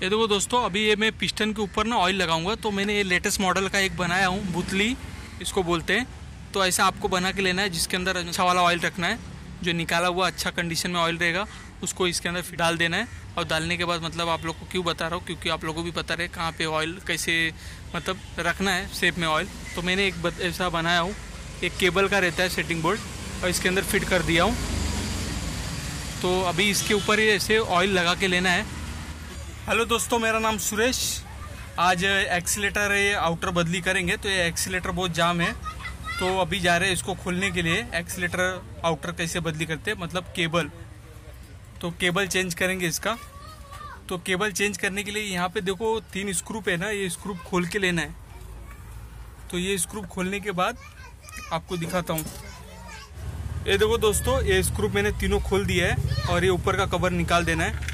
ये देखो दोस्तों, अभी ये मैं पिस्टन के ऊपर ना ऑयल लगाऊंगा। तो मैंने ये लेटेस्ट मॉडल का एक बनाया हूँ, बुतली इसको बोलते हैं। तो ऐसा आपको बना के लेना है, जिसके अंदर अच्छा वाला ऑयल रखना है। जो निकाला हुआ अच्छा कंडीशन में ऑयल रहेगा उसको इसके अंदर डाल देना है। और डालने के बाद मतलब आप लोग को क्यों बता रहा हूँ, क्योंकि आप लोगों को भी पता रहे कहाँ पे ऑयल कैसे मतलब रखना है शेप में ऑयल। तो मैंने एक ऐसा बनाया हूँ, एक केबल का रहता है सेटिंग बोर्ड, और इसके अंदर फिट कर दिया हूँ। तो अभी इसके ऊपर ये ऐसे ऑयल लगा के लेना है। हेलो दोस्तों, मेरा नाम सुरेश। आज एक्सीलेटर ये आउटर बदली करेंगे। तो ये एक्सीलेटर बहुत जाम है, तो अभी जा रहे हैं इसको खोलने के लिए। एक्सीलेटर आउटर कैसे बदली करते हैं, मतलब केबल। तो केबल चेंज करेंगे इसका। तो केबल चेंज करने के लिए यहाँ पे देखो 3 स्क्रू है ना, ये स्क्रू खोल के लेना है। तो ये स्क्रू खोलने के बाद आपको दिखाता हूँ। ये देखो दोस्तों, ये स्क्रू मैंने तीनों खोल दिया है और ये ऊपर का कवर निकाल देना है।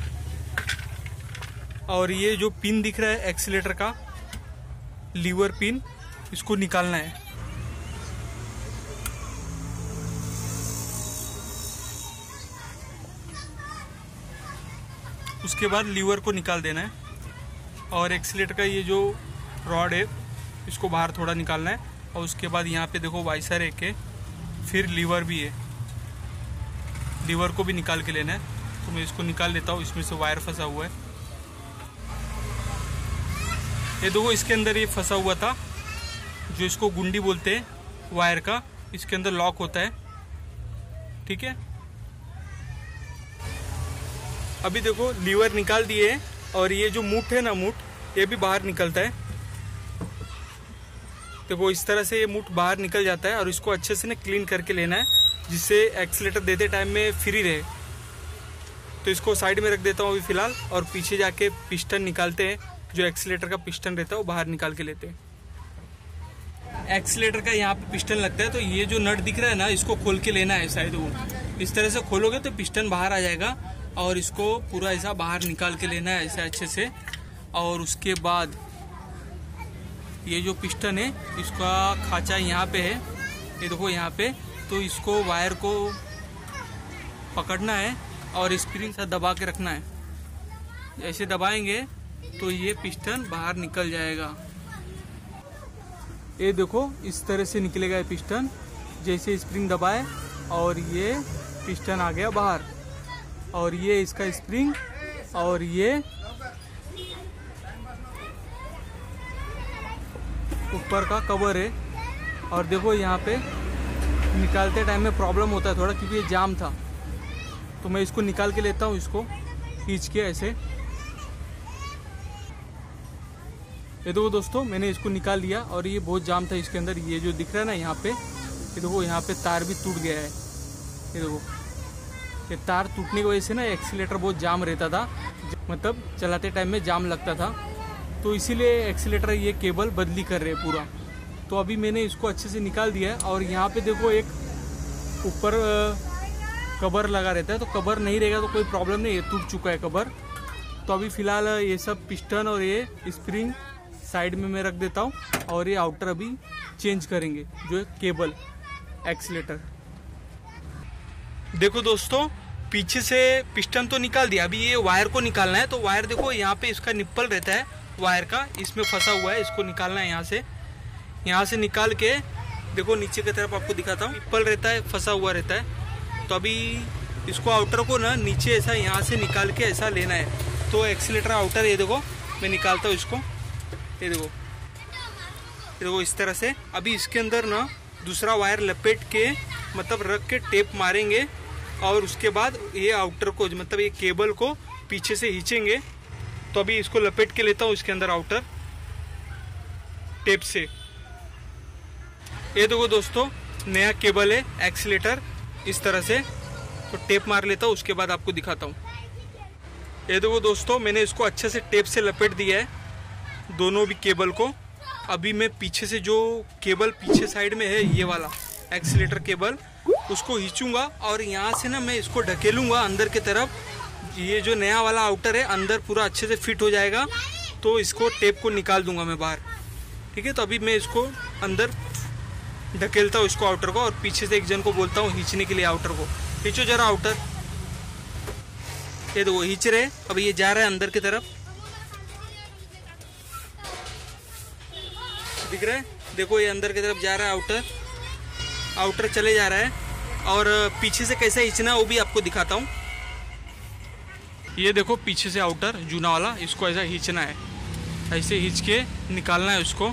और ये जो पिन दिख रहा है एक्सीलेटर का, लीवर पिन, इसको निकालना है। उसके बाद लीवर को निकाल देना है। और एक्सीलेटर का ये जो रॉड है इसको बाहर थोड़ा निकालना है। और उसके बाद यहाँ पे देखो वाइसर एक है, फिर लीवर भी है, लीवर को भी निकाल के लेना है। तो मैं इसको निकाल लेता हूँ, इसमें से वायर फंसा हुआ है। ये देखो इसके अंदर ये फंसा हुआ था, जो इसको गुंडी बोलते हैं वायर का, इसके अंदर लॉक होता है। ठीक है, अभी देखो लीवर निकाल दिए हैं और ये जो मूठ है ना, मूठ ये भी बाहर निकलता है। देखो इस तरह से ये मूठ बाहर निकल जाता है और इसको अच्छे से ना क्लीन करके लेना है, जिससे एक्सीलेटर देते टाइम में फ्री रहे। तो इसको साइड में रख देता हूँ अभी फिलहाल, और पीछे जाके पिस्टन निकालते हैं। जो एक्सीलेटर का पिस्टन रहता है वो बाहर निकाल के लेते हैं। एक्सीलेटर का यहाँ पे पिस्टन लगता है, तो ये जो नट दिख रहा है ना, इसको खोल के लेना है। शायद वो इस तरह से खोलोगे तो पिस्टन बाहर आ जाएगा, और इसको पूरा ऐसा बाहर निकाल के लेना है ऐसा अच्छे से। और उसके बाद ये जो पिस्टन है इसका खांचा यहाँ पे है, ये देखो यहाँ पे। तो इसको वायर को पकड़ना है और स्प्रिंग से दबा के रखना है। ऐसे दबाएंगे तो ये पिस्टन बाहर निकल जाएगा। ये देखो इस तरह से निकलेगा ये पिस्टन, जैसे स्प्रिंग दबाए और ये पिस्टन आ गया बाहर। और ये इसका स्प्रिंग, और ये ऊपर का कवर है। और देखो यहाँ पे निकालते टाइम में प्रॉब्लम होता है थोड़ा, क्योंकि ये जाम था। तो मैं इसको निकाल के लेता हूँ, इसको खींच के ऐसे। ये देखो दोस्तों, मैंने इसको निकाल लिया और ये बहुत जाम था इसके अंदर। ये जो दिख रहा है ना यहाँ पे, ये देखो यहाँ पे तार भी टूट गया है। ये देखो ये तार टूटने की वजह से ना एक्सीलेटर बहुत जाम रहता था, मतलब चलाते टाइम में जाम लगता था। तो इसीलिए एक्सीलेटर ये केबल बदली कर रहे हैं पूरा। तो अभी मैंने इसको अच्छे से निकाल दिया है। और यहाँ पे देखो एक ऊपर कवर लगा रहता है, तो कवर नहीं रहेगा तो कोई प्रॉब्लम नहीं है, टूट चुका है कवर। तो अभी फिलहाल ये सब पिस्टन और ये स्प्रिंग साइड में मैं रख देता हूँ, और ये आउटर अभी चेंज करेंगे, जो है केबल एक्सीलेटर। देखो दोस्तों, पीछे से पिस्टन तो निकाल दिया, अभी ये वायर को निकालना है। तो वायर देखो यहाँ पे इसका निप्पल रहता है वायर का, इसमें फंसा हुआ है, इसको निकालना है यहाँ से निकाल के। देखो नीचे की तरफ आपको दिखाता हूँ, निप्पल रहता है, फंसा हुआ रहता है। तो अभी इसको आउटर को ना नीचे ऐसा यहाँ से निकाल के ऐसा लेना है। तो एक्सीलेटर आउटर ये देखो मैं निकालता हूँ इसको, ये देखो इस तरह से। अभी इसके अंदर ना दूसरा वायर लपेट के मतलब रख के टेप मारेंगे, और उसके बाद ये आउटर को मतलब ये केबल को पीछे से खींचेंगे। तो अभी इसको लपेट के लेता हूँ इसके अंदर आउटर टेप से। ये देखो दोस्तों, नया केबल है एक्सीलेटर इस तरह से। तो टेप मार लेता हूँ, उसके बाद आपको दिखाता हूँ। ये देखो दोस्तों, मैंने इसको अच्छे से टेप से लपेट दिया है दोनों भी केबल को। अभी मैं पीछे से जो केबल पीछे साइड में है, ये वाला एक्सीलेटर केबल, उसको खींचूंगा और यहाँ से ना मैं इसको ढकेलूंगा अंदर की तरफ। ये जो नया वाला आउटर है अंदर पूरा अच्छे से फिट हो जाएगा। तो इसको टेप को निकाल दूंगा मैं बाहर। ठीक है, तो अभी मैं इसको अंदर ढकेलता हूँ इसको आउटर को, और पीछे से एक जन को बोलता हूँ खींचने के लिए आउटर को। खींचो जरा आउटर। ये देखो खींच रहे, अब ये जा रहा है अंदर की तरफ। दिख रहा है, देखो ये अंदर की तरफ जा रहा है, आउटर चले जा रहा है। और पीछे से कैसे खींचना है वो भी आपको दिखाता हूँ। ये देखो पीछे से आउटर जूना वाला, इसको ऐसा खींचना है, ऐसे खींच के निकालना है उसको।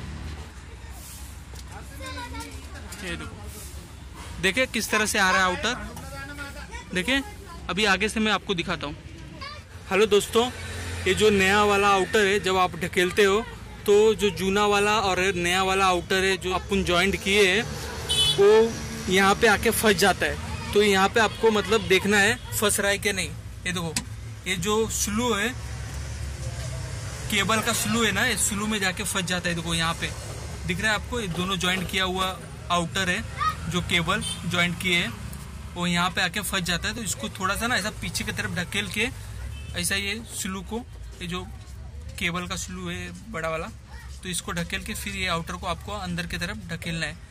ये देखो, देखिए किस तरह से आ रहा है आउटर। देखिए अभी आगे से मैं आपको दिखाता हूँ। हेलो दोस्तों, ये जो नया वाला आउटर है, जब आप ढकेलते हो तो जो जूना वाला और नया वाला आउटर है जो अपन जॉइंट किए हैं वो यहाँ पे आके फंस जाता है। तो यहाँ पे आपको मतलब देखना है फंस रहा है कि नहीं। ये देखो, ये जो स्लू है, केबल का स्लू है ना, ये स्लू में जाके फंस जाता है। देखो यहाँ पे दिख रहा है आपको, ये दोनों जॉइंट किया हुआ आउटर है, जो केबल जॉइंट किए है वो यहाँ पे आके फंस जाता है। तो इसको थोड़ा सा ना ऐसा पीछे की तरफ ढकेल के, ऐसा ये स्लू को, ये जो केबल का स्लू है बड़ा वाला, तो इसको ढकेल के फिर ये आउटर को आपको अंदर की तरफ ढकेलना है।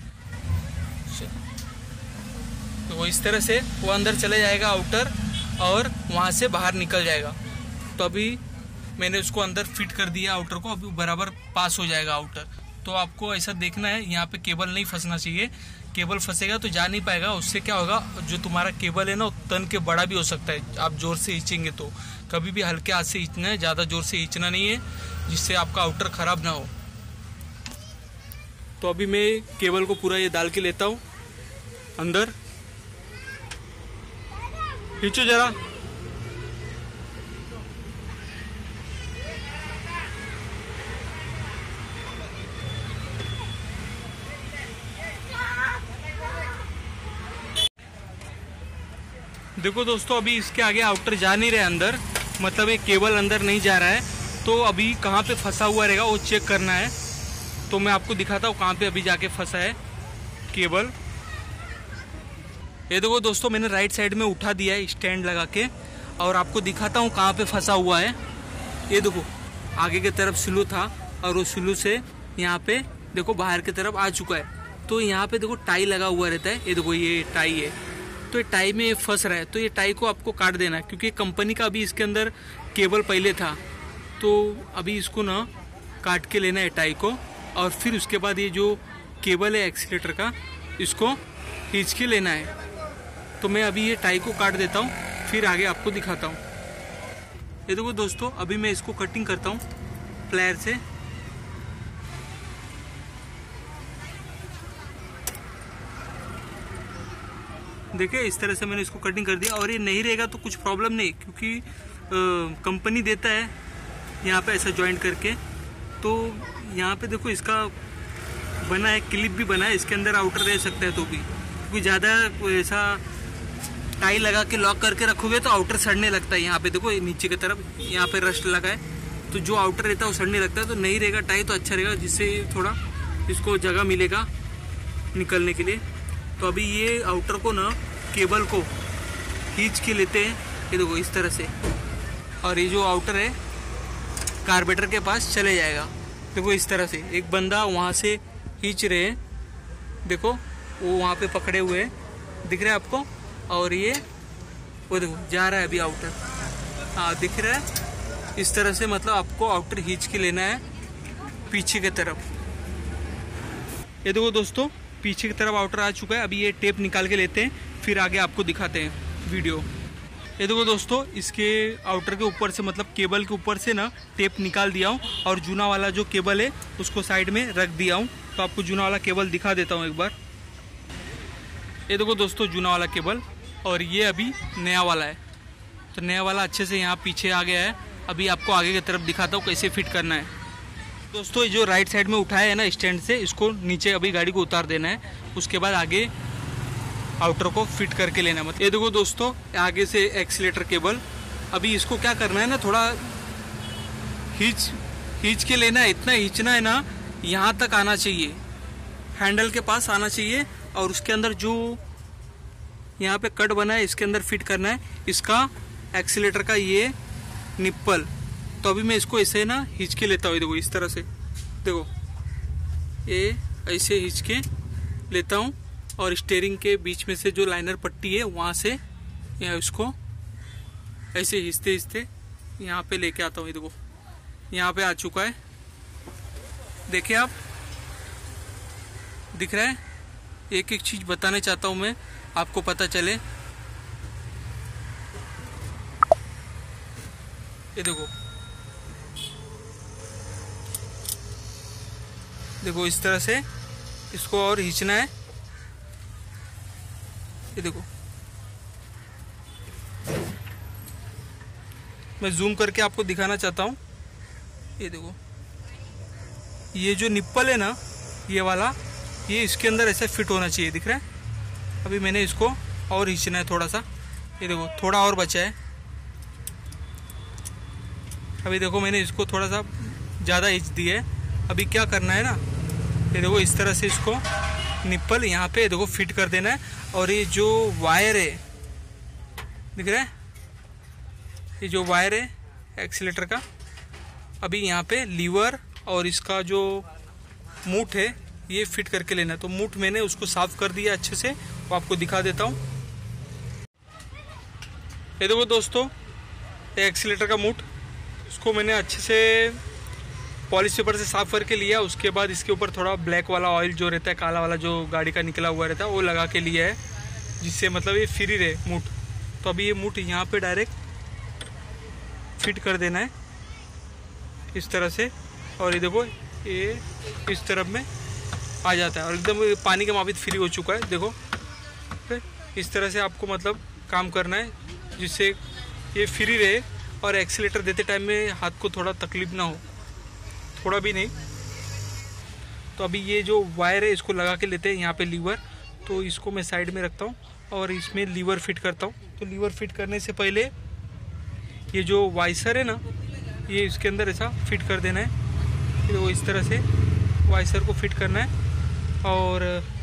तो वो इस तरह से वो अंदर चले जाएगा आउटर और वहाँ से बाहर निकल जाएगा। तो अभी मैंने उसको अंदर फिट कर दिया आउटर को, अभी बराबर पास हो जाएगा आउटर। तो आपको ऐसा देखना है, यहाँ पे केबल नहीं फंसना चाहिए। केबल फंसेगा तो जा नहीं पाएगा। उससे क्या होगा, जो तुम्हारा केबल है ना वो तन के बड़ा भी हो सकता है। आप जोर से खींचेंगे तो कभी भी हल्के हाथ से खींचना है, ज़्यादा जोर से खींचना नहीं है, जिससे आपका आउटर खराब ना हो। तो अभी मैं केबल को पूरा ये डाल के लेता हूँ अंदर। खींचो जरा। देखो दोस्तों, अभी इसके आगे आउटर जा नहीं रहे अंदर, मतलब ये केबल अंदर नहीं जा रहा है। तो अभी कहाँ पे फंसा हुआ रहेगा वो चेक करना है। तो मैं आपको दिखाता हूँ कहाँ पे अभी जाके फंसा है केबल। ये देखो दोस्तों, मैंने राइट साइड में उठा दिया है स्टैंड लगा के, और आपको दिखाता हूँ कहाँ पे फंसा हुआ है। ये देखो आगे की तरफ स्लू था और वो स्लू से यहाँ पे देखो बाहर की तरफ आ चुका है। तो यहाँ पे देखो टाई लगा हुआ रहता है, ये देखो ये टाई है। तो ये टाई में फंस रहा है, तो ये टाई को आपको काट देना है, क्योंकि कंपनी का अभी इसके अंदर केबल पहले था। तो अभी इसको ना काट के लेना है टाई को, और फिर उसके बाद ये जो केबल है एक्सीलेटर का, इसको खींच के लेना है। तो मैं अभी ये टाई को काट देता हूँ, फिर आगे आपको दिखाता हूँ। ये देखो दोस्तों, अभी मैं इसको कटिंग करता हूँ प्लायर से। देखिए इस तरह से मैंने इसको कटिंग कर दिया। और ये नहीं रहेगा तो कुछ प्रॉब्लम नहीं, क्योंकि कंपनी देता है यहाँ पे ऐसा जॉइंट करके। तो यहाँ पे देखो इसका बना है, क्लिप भी बना है, इसके अंदर आउटर रह सकता है। तो भी क्योंकि ज़्यादा ऐसा टाई लगा के लॉक करके रखोगे तो आउटर सड़ने लगता है। यहाँ पे देखो नीचे की तरफ यहाँ पे रस्ट लगा है, तो जो आउटर रहता है वो सड़ने लगता है। तो नहीं रहेगा टाई तो अच्छा रहेगा, जिससे थोड़ा इसको जगह मिलेगा निकलने के लिए। तो अभी ये आउटर को ना केबल को खींच के लेते हैं, ये देखो इस तरह से। और ये जो आउटर है कार्बेटर के पास चले जाएगा। देखो इस तरह से एक बंदा वहाँ से खींच रहे हैं, देखो वो वहाँ पे पकड़े हुए हैं, दिख रहा है आपको। और ये वो देखो जा रहा है अभी आउटर, हाँ दिख रहा है। इस तरह से मतलब आपको आउटर खींच के लेना है पीछे की तरफ। ये देखो दोस्तों, पीछे की तरफ आउटर आ चुका है। अभी ये टेप निकाल के लेते हैं, फिर आगे आपको दिखाते हैं वीडियो। ये देखो दोस्तों, इसके आउटर के ऊपर से मतलब केबल के ऊपर से ना टेप निकाल दिया हूँ, और जूना वाला जो केबल है उसको साइड में रख दिया हूँ। तो आपको जूना वाला केबल दिखा देता हूँ एक बार। ये देखो दोस्तों जूना वाला केबल, और ये अभी नया वाला है। तो नया वाला अच्छे से यहाँ पीछे आ गया है। अभी आपको आगे की तरफ दिखाता हूँ कैसे फिट करना है। दोस्तों ये जो राइट साइड में उठाया है ना स्टैंड से, इसको नीचे अभी गाड़ी को उतार देना है। उसके बाद आगे आउटर को फिट करके लेना है। ये देखो दोस्तों, आगे से एक्सीलेटर केबल। अभी इसको क्या करना है ना, थोड़ा खींच के लेना है। इतना खींचना है ना, यहाँ तक आना चाहिए, हैंडल के पास आना चाहिए। और उसके अंदर जो यहाँ पे कट बना है इसके अंदर फिट करना है इसका एक्सीलेटर का ये निप्पल। तो अभी मैं इसको ऐसे ना खींच के लेता हूँ। देखो इस तरह से, देखो ये ऐसे खींच के लेता हूँ, और स्टीयरिंग के बीच में से जो लाइनर पट्टी है वहाँ से यहाँ इसको ऐसे खींचते खींचते यहाँ पे लेके आता हूँ। ये देखो यहाँ पे आ चुका है, देखिए आप। दिख रहा है, एक एक चीज़ बताने चाहता हूँ मैं, आपको पता चले। ये देखो, देखो इस तरह से इसको और खींचना है। ये देखो, मैं जूम करके आपको दिखाना चाहता हूँ। ये देखो, ये जो निप्पल है ना, ये वाला, ये इसके अंदर ऐसे फिट होना चाहिए, दिख रहा है। अभी मैंने इसको और खींचना है थोड़ा सा। ये देखो, थोड़ा और बचा है। अभी देखो, मैंने इसको थोड़ा सा ज़्यादा खींच दिया है। अभी क्या करना है ना, ये देखो इस तरह से इसको निप्पल यहाँ पे देखो फिट कर देना है। और ये जो वायर है, दिख रहा है, ये जो वायर है एक्सीलेटर का, अभी यहाँ पे लीवर और इसका जो मूठ है ये फिट करके लेना है। तो मूठ मैंने उसको साफ कर दिया अच्छे से, वो आपको दिखा देता हूँ। ये देखो दोस्तों, ये एक्सीलेटर का मूठ, इसको मैंने अच्छे से पॉलिश पेपर से साफ करके लिया। उसके बाद इसके ऊपर थोड़ा ब्लैक वाला ऑयल जो रहता है, काला वाला जो गाड़ी का निकला हुआ रहता है, वो लगा के लिया है, जिससे मतलब ये फ्री रहे मूठ। तो अभी ये मूठ यहाँ पे डायरेक्ट फिट कर देना है इस तरह से। और ये देखो, ये इस तरफ में आ जाता है और एकदम पानी के मापित फ्री हो चुका है। देखो, इस तरह से आपको मतलब काम करना है, जिससे ये फ्री रहे और एक्सीलेटर देते टाइम में हाथ को थोड़ा तकलीफ ना हो, थोड़ा भी नहीं। तो अभी ये जो वायर है इसको लगा के लेते हैं यहाँ पे लीवर। तो इसको मैं साइड में रखता हूँ और इसमें लीवर फिट करता हूँ। तो लीवर फिट करने से पहले ये जो वाइसर है ना, ये इसके अंदर ऐसा फिट कर देना है। तो इस तरह से वाइसर को फिट करना है और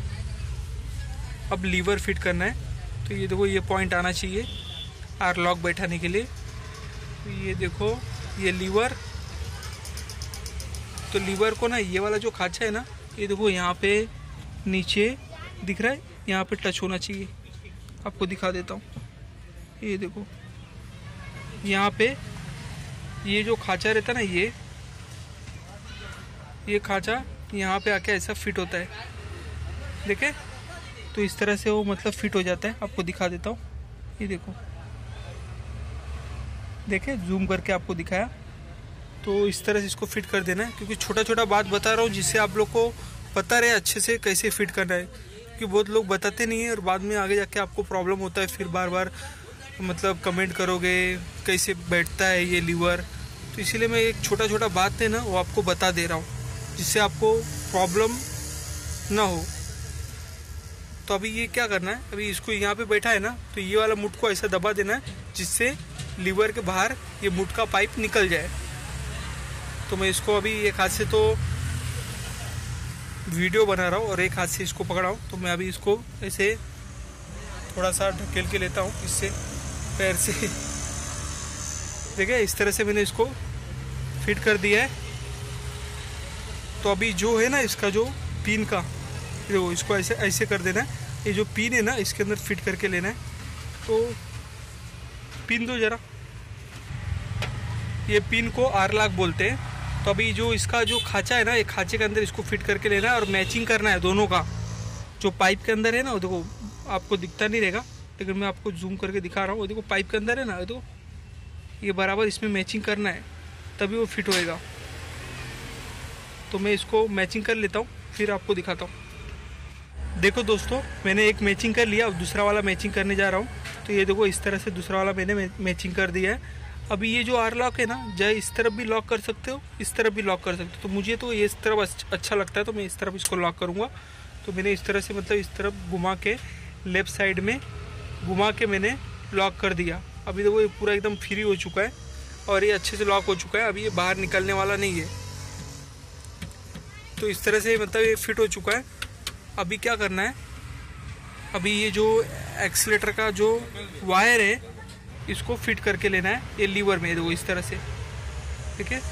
अब लीवर फिट करना है। तो ये देखो, ये पॉइंट आना चाहिए आर लॉक बैठाने के लिए। तो ये देखो, ये लीवर, तो लीवर को ना, ये वाला जो खांचा है ना, ये देखो यहाँ पे नीचे दिख रहा है, यहाँ पे टच होना चाहिए। आपको दिखा देता हूँ, ये देखो यहाँ पे ये जो खांचा रहता है ना, ये खांचा यहाँ पे आके ऐसा फिट होता है, देखे। तो इस तरह से वो मतलब फिट हो जाता है। आपको दिखा देता हूँ, ये देखो, देखे, जूम करके आपको दिखाया। तो इस तरह से इसको फिट कर देना है, क्योंकि छोटा छोटा बात बता रहा हूँ जिससे आप लोग को पता रहे अच्छे से कैसे फिट करना है। क्योंकि बहुत लोग बताते नहीं है और बाद में आगे जाके आपको प्रॉब्लम होता है, फिर बार बार मतलब कमेंट करोगे कैसे बैठता है ये लीवर। तो इसीलिए मैं एक छोटा छोटा बात है ना, वो आपको बता दे रहा हूँ, जिससे आपको प्रॉब्लम ना हो। तो अभी ये क्या करना है, अभी इसको यहाँ पे बैठा है ना, तो ये वाला मुठ को ऐसा दबा देना है जिससे लीवर के बाहर ये मुठ का पाइप निकल जाए। तो मैं इसको अभी एक हाथ से तो वीडियो बना रहा हूँ और एक हाथ से इसको पकड़ा हूँ। तो मैं अभी इसको ऐसे थोड़ा सा ढकेल के लेता हूँ इससे, पैर से। देखिए, इस तरह से मैंने इसको फिट कर दिया है। तो अभी जो है ना, इसका जो पिन का, देखो, इसको ऐसे ऐसे कर देना है। ये जो पिन है ना, इसके अंदर फिट करके लेना है। तो पिन दो जरा, ये पिन को आर लॉक बोलते हैं। तो अभी जो इसका जो खांचा है ना, ये खांचे के अंदर इसको फिट करके लेना है और मैचिंग करना है दोनों का। जो पाइप के अंदर है ना, वो देखो, आपको दिखता नहीं रहेगा लेकिन मैं आपको जूम करके दिखा रहा हूँ। वो देखो, पाइप के अंदर है ना, तो ये बराबर इसमें मैचिंग करना है, तभी वो फिट होएगा। तो मैं इसको मैचिंग कर लेता हूँ, फिर आपको दिखाता हूँ। देखो दोस्तों, मैंने एक मैचिंग कर लिया और दूसरा वाला मैचिंग करने जा रहा हूँ। तो ये देखो, इस तरह से दूसरा वाला मैंने मैचिंग कर दिया है। अभी ये जो आर लॉक है ना, चाहे इस तरफ भी लॉक कर सकते हो, इस तरफ भी लॉक कर सकते हो। तो मुझे तो ये इस तरफ अच्छा लगता है, तो मैं इस तरफ इसको लॉक करूँगा। तो मैंने इस तरह से मतलब इस तरफ घुमा के, लेफ़्ट साइड में घुमा के मैंने लॉक कर दिया। अभी देखो, ये पूरा एकदम फ्री हो चुका है और ये अच्छे से लॉक हो चुका है। अभी ये बाहर निकलने वाला नहीं है। तो इस तरह से मतलब ये फिट हो चुका है। अभी क्या करना है, अभी ये जो एक्सीलेटर का जो वायर है, इसको फिट करके लेना है ये लीवर में। देखो, इस तरह से, ठीक है।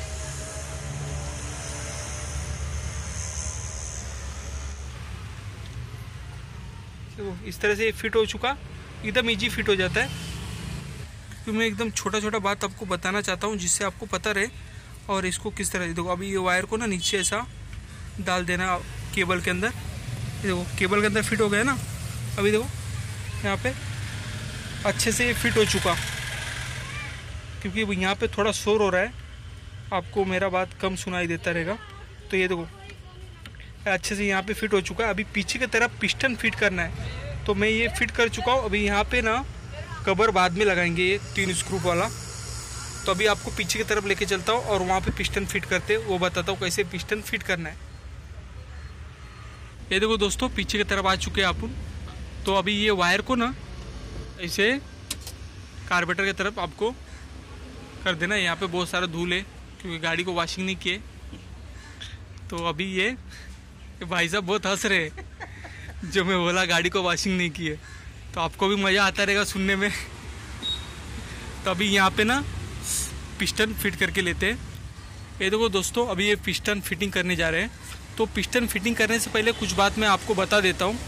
तो इस तरह से ये फिट हो चुका, एकदम इजी फिट हो जाता है। क्योंकि मैं एकदम छोटा छोटा बात आपको बताना चाहता हूँ जिससे आपको पता रहे। और इसको किस तरह, देखो, अभी ये वायर को ना नीचे ऐसा डाल देना केबल के अंदर। ये देखो केबल के अंदर फिट हो गया ना। अभी देखो यहाँ पे अच्छे से ये फिट हो चुका, क्योंकि यहाँ पे थोड़ा शोर हो रहा है, आपको मेरा बात कम सुनाई देता रहेगा। तो ये देखो अच्छे से यहाँ पे फिट हो चुका है। अभी पीछे की तरफ पिस्टन फिट करना है, तो मैं ये फिट कर चुका हूँ। अभी यहाँ पे ना कवर बाद में लगाएंगे, ये 3 स्क्रू वाला। तो अभी आपको पीछे की तरफ लेके चलता हूँ और वहाँ पे पिस्टन फिट करते वो बताता हूँ कैसे पिस्टन फिट करना है। ये देखो दोस्तों पीछे की तरफ आ चुके हैं अपन। तो अभी ये वायर को ना ऐसे कार्बोरेटर की तरफ आपको कर देना। यहाँ पे बहुत सारा धूल है क्योंकि गाड़ी को वॉशिंग नहीं किए। तो अभी ये भाई साहब बहुत हंस रहे हैं जो मैं बोला गाड़ी को वॉशिंग नहीं किए, तो आपको भी मज़ा आता रहेगा सुनने में। तो अभी यहाँ पे ना पिस्टन फिट करके लेते हैं। ये देखो दोस्तों अभी ये पिस्टन फिटिंग करने जा रहे हैं। तो पिस्टन फिटिंग करने से पहले कुछ बात मैं आपको बता देता हूँ।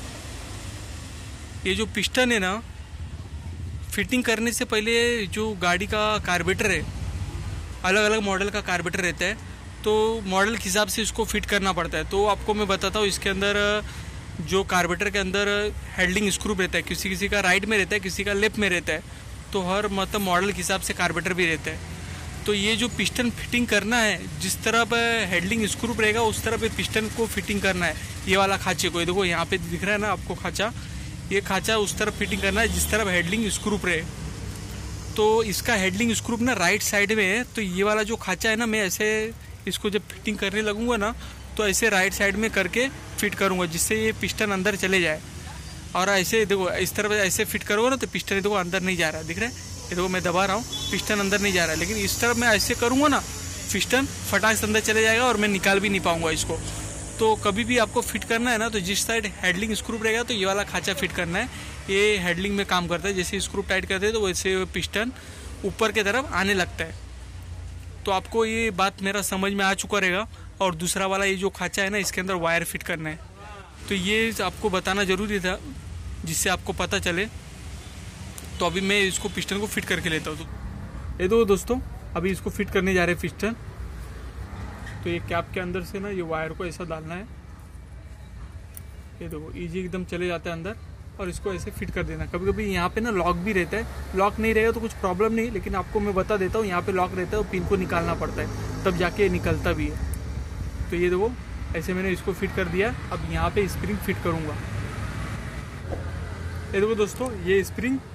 ये जो पिस्टन है ना, फिटिंग करने से पहले जो गाड़ी का कार्बोरेटर है, अलग अलग मॉडल का कार्बोरेटर रहता है, तो मॉडल के हिसाब से इसको फिट करना पड़ता है। तो आपको मैं बताता हूँ, इसके अंदर जो कार्बोरेटर के अंदर हेल्डिंग स्क्रू रहता है, किसी किसी का राइट में रहता है, किसी का लेफ्ट में रहता है। तो हर मतलब मॉडल के हिसाब से कार्बोरेटर भी रहता है। तो ये जो पिस्टन फिटिंग करना है, जिस तरफ हेल्डिंग स्क्रू रहेगा उस तरफ पिस्टन को फिटिंग करना है। ये वाला खाँचे को, देखो यहाँ पे दिख रहा है ना आपको खाँचा, ये खाँचा उस तरफ फिटिंग करना है जिस तरफ हेडलिंग स्क्रू रहे। तो इसका हेडलिंग स्क्रू ना राइट साइड में है। तो ये वाला जो खाँचा है ना, मैं ऐसे इसको जब फिटिंग करने लगूंगा ना, तो ऐसे राइट साइड में करके फिट करूंगा जिससे ये पिस्टन अंदर चले जाए। और ऐसे देखो इस तरफ ऐसे फिट करोगे ना तो पिस्टन देखो अंदर नहीं जा रहा है, दिख रहा है? ये देखो मैं दबा रहा हूँ, पिस्टन अंदर नहीं जा रहा है। लेकिन इस तरफ मैं ऐसे करूँगा ना, पिस्टन फटाक से अंदर चले जाएगा और मैं निकाल भी नहीं पाऊँगा इसको। तो कभी भी आपको फिट करना है ना, तो जिस साइड हेडलिंग स्क्रू रहेगा तो ये वाला खाँचा फिट करना है। ये हेडलिंग में काम करता है, जैसे स्क्रू टाइट करते हैं तो वैसे पिस्टन ऊपर की तरफ आने लगता है। तो आपको ये बात मेरा समझ में आ चुका रहेगा। और दूसरा वाला ये जो खाँचा है ना, इसके अंदर वायर फिट करना है। तो ये आपको बताना ज़रूरी था जिससे आपको पता चले। तो अभी मैं इसको पिस्टन को फिट करके लेता हूँ। तो ये दो दोस्तों अभी इसको फिट करने जा रहे हैं पिस्टन। तो ये कैप के अंदर से ना ये वायर को ऐसा डालना है, ये देखो इजी एकदम चले जाता है अंदर, और इसको ऐसे फिट कर देना। कभी कभी यहाँ पे ना लॉक भी रहता है, लॉक नहीं रहेगा तो कुछ प्रॉब्लम नहीं, लेकिन आपको मैं बता देता हूँ यहाँ पे लॉक रहता है, तो पिन को निकालना पड़ता है तब जाके निकलता भी है। तो ये देखो ऐसे मैंने इसको फिट कर दिया। अब यहाँ पे स्प्रिंग फिट करूँगा। ये देखो दोस्तों ये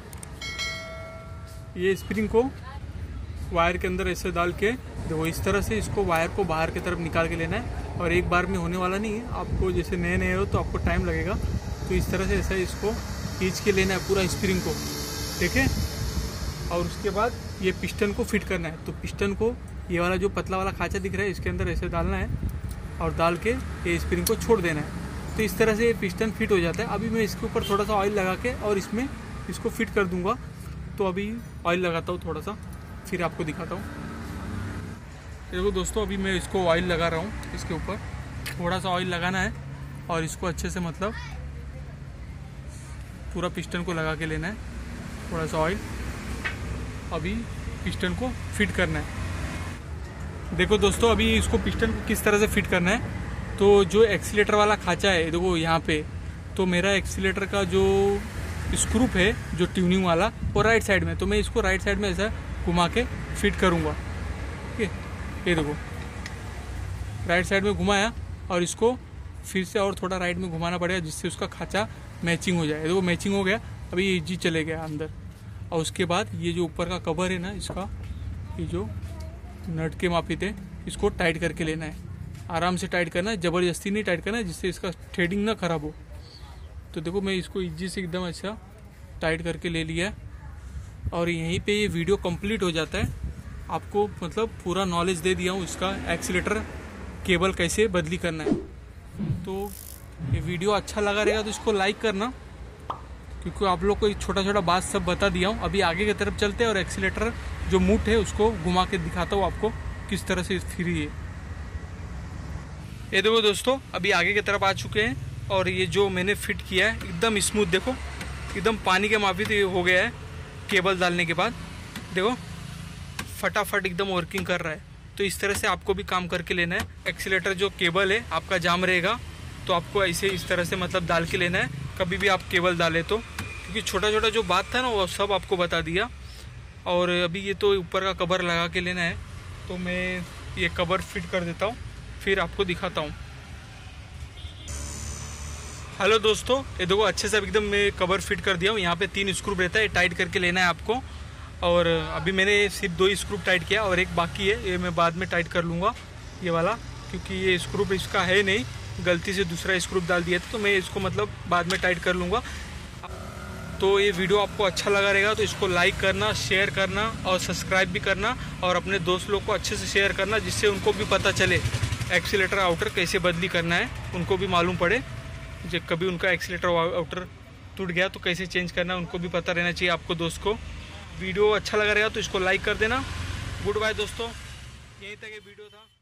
स्प्रिंग को वायर के अंदर ऐसे डाल के देखो इस तरह से इसको वायर को बाहर की तरफ निकाल के लेना है। और एक बार में होने वाला नहीं है, आपको जैसे नए नए हो तो आपको टाइम लगेगा। तो इस तरह से ऐसा इसको खींच के लेना है पूरा स्प्रिंग को, ठीक है? और उसके बाद ये पिस्टन को फिट करना है। तो पिस्टन को ये वाला जो पतला वाला खाँचा दिख रहा है इसके अंदर ऐसे डालना है और डाल के ये स्प्रिंग को छोड़ देना है। तो इस तरह से ये पिस्टन फिट हो जाता है। अभी मैं इसके ऊपर थोड़ा सा ऑयल लगा के और इसमें इसको फिट कर दूंगा। तो अभी ऑयल लगाता हूँ थोड़ा सा, फिर आपको दिखाता हूँ। देखो दोस्तों अभी मैं इसको ऑयल लगा रहा हूँ, इसके ऊपर थोड़ा सा ऑयल लगाना है और इसको अच्छे से मतलब पूरा पिस्टन को लगा के लेना है, थोड़ा सा ऑयल। अभी पिस्टन को फिट करना है। देखो दोस्तों अभी इसको पिस्टन को किस तरह से फिट करना है। तो जो एक्सीलेटर वाला खाँचा है देखो यहाँ पे, तो मेरा एक्सीलेटर का जो स्क्रू है जो ट्यूनिंग वाला वो राइट साइड में, तो मैं इसको राइट साइड में ऐसा घुमा के फिट करूँगा, ठीक है? ये देखो राइट साइड में घुमाया और इसको फिर से और थोड़ा राइट में घुमाना पड़ेगा जिससे उसका खाँचा मैचिंग हो जाए। देखो मैचिंग हो गया। अभी ये जी चले गया अंदर। और उसके बाद ये जो ऊपर का कवर है ना इसका, ये जो नट के मापी थे इसको टाइट करके लेना है। आराम से टाइट करना है, ज़बरदस्ती नहीं टाइट करना है जिससे इसका थ्रेडिंग ना ख़राब हो। तो देखो मैं इसको इजी से एकदम अच्छा टाइट करके ले लिया और यहीं पे ये वीडियो कंप्लीट हो जाता है। आपको मतलब पूरा नॉलेज दे दिया हूँ इसका एक्सीलेटर केबल कैसे बदली करना है। तो ये वीडियो अच्छा लगा रहेगा तो इसको लाइक करना, क्योंकि आप लोग को एक छोटा छोटा बात सब बता दिया हूँ। अभी आगे की तरफ चलते हैं और एक्सीलेटर जो मूठ है उसको घुमा के दिखाता हूँ आपको किस तरह से फ्री है। ये देखो दोस्तों अभी आगे की तरफ आ चुके हैं और ये जो मैंने फिट किया है एकदम स्मूथ, देखो एकदम पानी के माफी हो गया है। केबल डालने के बाद देखो फटाफट एकदम वर्किंग कर रहा है। तो इस तरह से आपको भी काम करके लेना है। एक्सीलेटर जो केबल है आपका जाम रहेगा तो आपको ऐसे इस तरह से मतलब डाल के लेना है, कभी भी आप केबल डालें तो, क्योंकि छोटा छोटा जो बात था ना वो सब आपको बता दिया। और अभी ये तो ऊपर का कवर लगा के लेना है, तो मैं ये कवर फिट कर देता हूँ, फिर आपको दिखाता हूँ। हेलो दोस्तों, ये देखो अच्छे से एकदम मैं कवर फिट कर दिया हूँ। यहाँ पे 3 स्क्रू रहता है, ये टाइट करके लेना है आपको। और अभी मैंने सिर्फ 2 स्क्रू टाइट किया और एक बाकी है, ये मैं बाद में टाइट कर लूँगा ये वाला, क्योंकि ये स्क्रू इसका है नहीं, गलती से दूसरा स्क्रू डाल दिया था, तो मैं इसको मतलब बाद में टाइट कर लूँगा। तो ये वीडियो आपको अच्छा लगा रहेगा तो इसको लाइक करना, शेयर करना और सब्सक्राइब भी करना, और अपने दोस्त लोग को अच्छे से शेयर करना, जिससे उनको भी पता चले एक्सीलेटर आउटर कैसे बदली करना है, उनको भी मालूम पड़े। जब कभी उनका एक्सीलेटर आउटर टूट गया तो कैसे चेंज करना है, उनको भी पता रहना चाहिए आपको दोस्त को। वीडियो अच्छा लगा रहेगा तो इसको लाइक कर देना। गुड बाय दोस्तों, यहीं तक ये वीडियो था।